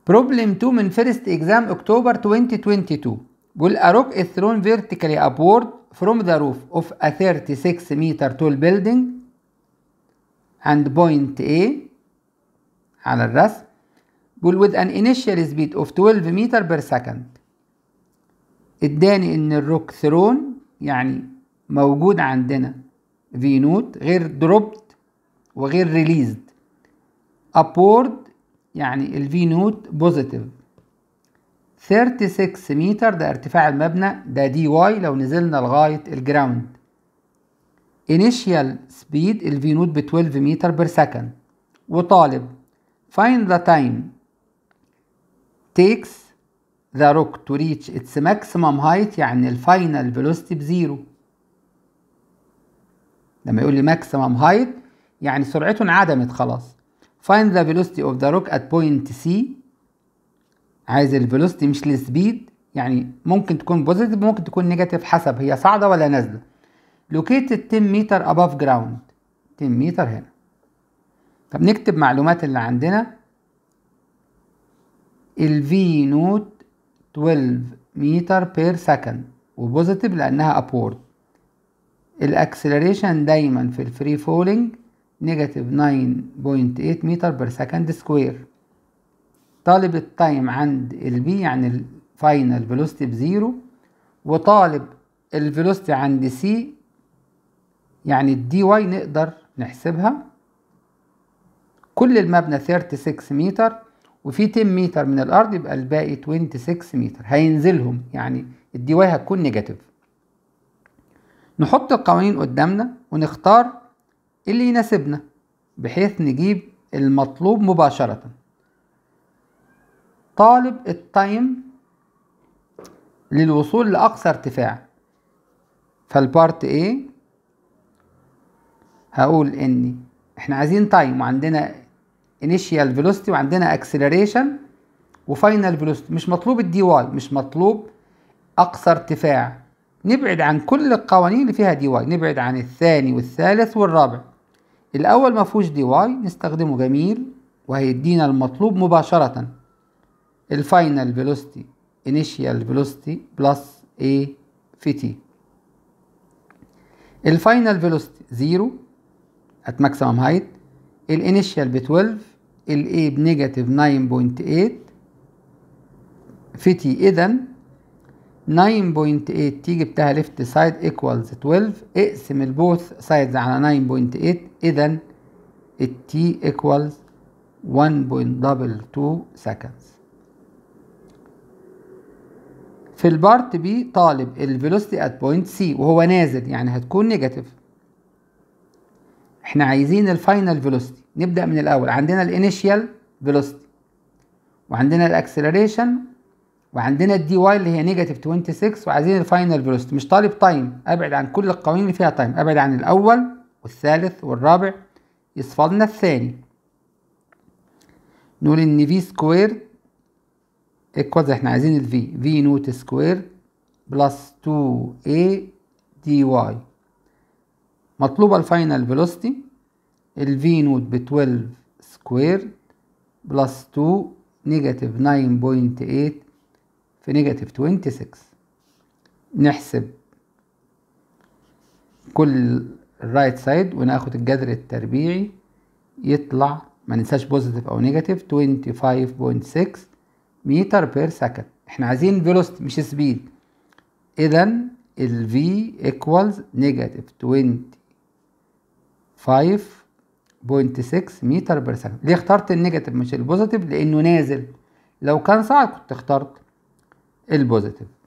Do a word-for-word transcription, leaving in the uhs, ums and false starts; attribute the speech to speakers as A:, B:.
A: بروبلم اتنين من فيرست اكزام اكتوبر ألفين واتنين وعشرين. بيقول a rock is thrown vertically upward from the roof of a thirty-six meter tall building and point A على الرسم. بيقول with an initial speed of twelve meter per second. اداني ان الروك ثرون يعني موجود عندنا في نوت غير دروبت وغير ريليزد. upward يعني الفي نوت بوزيتيف. ستة وثلاثين متر ده ارتفاع المبنى، ده دي واي لو نزلنا لغاية الجراوند. initial speed الفي نوت ب اتناشر متر بير سكند. وطالب find the time takes the rock to reach its maximum height يعني الفاينل velocity بزيرو. لما يقول لي maximum height يعني سرعته انعدمت خلاص. find the velocity of the rock at point C. عايز الفيلوسيتي مش السبيد، يعني ممكن تكون بوزيتيف ممكن تكون نيجاتيف حسب هي صاعدة ولا نازلة. located ten meter above ground. ten متر هنا. طب نكتب معلومات اللي عندنا. ال V نوت twelve متر بير سكند وبوزيتيف لأنها upward. الاكسلريشن دايما في الفري فولينج نيجاتيف nine point eight متر بير سكند سكوير. طالب التايم عند البي يعني الفاينل فيلوسيتي بزيرو، وطالب الفيلوسيتي عند سي يعني الدي واي نقدر نحسبها. كل المبنى ستة وثلاثين متر وفي عشرة متر من الارض يبقى الباقي ستة وعشرين متر هينزلهم، يعني الدي واي هتكون نيجاتيف. نحط القوانين قدامنا ونختار اللي يناسبنا بحيث نجيب المطلوب مباشرة. طالب التايم للوصول لأقصى ارتفاع، فالبارت A هقول إن إحنا عايزين تايم وعندنا initial velocity وعندنا acceleration وفاينل velocity. مش مطلوب الدي واي، مش مطلوب أقصى ارتفاع. نبعد عن كل القوانين اللي فيها دي واي، نبعد عن الثاني والثالث والرابع. الأول مفهوش دي واي نستخدمه جميل وهيدينا المطلوب مباشرة. الفاينل فيلوسيتي initial velocity بلس A في T. الفاينل فيلوسيتي زيرو at maximum height. الانيشال ب twelve، ال A بنيجاتيف nine point eight في T. إذا nine point eight T جبتها left side equals twelve. اقسم البوث سايدز على nine point eight. إذا ال T equals one point two two seconds. في البارت بي طالب الفيلوسيتي ات بوينت سي وهو نازل يعني هتكون نيجاتيف. احنا عايزين الفاينل فيلوسيتي. نبدأ من الأول. عندنا الانيشيال فيلوسيتي وعندنا الاكسلريشن وعندنا الدي واي اللي هي نيجاتيف ستة وعشرين وعايزين الفاينل فيلوسيتي. مش طالب تايم، ابعد عن كل القوانين اللي فيها تايم، ابعد عن الأول والثالث والرابع، يصفى الثاني. نقول ان في سكوير ايكوالز احنا عايزين الفي في نوت سكوير بلس تو اي دي واي. مطلوبة الفاينل فيلوسيتي الفي نوت ب twelve سكوير بلس two نيجاتيف nine point eight في نيجاتيف twenty-six. نحسب كل الرايت سايد وناخد الجذر التربيعي يطلع ما ننساش بوزيتيف او نيجاتيف twenty-five point six متر بير سكند. احنا عايزين فيلوسيتي مش سبيد. اذا ال V equals نيجاتيف twenty-five point six متر بير سكند. ليه اخترت النيجاتيف مش البوزيتيف؟ لانه نازل. لو كان صعب كنت اخترت البوزيتيف.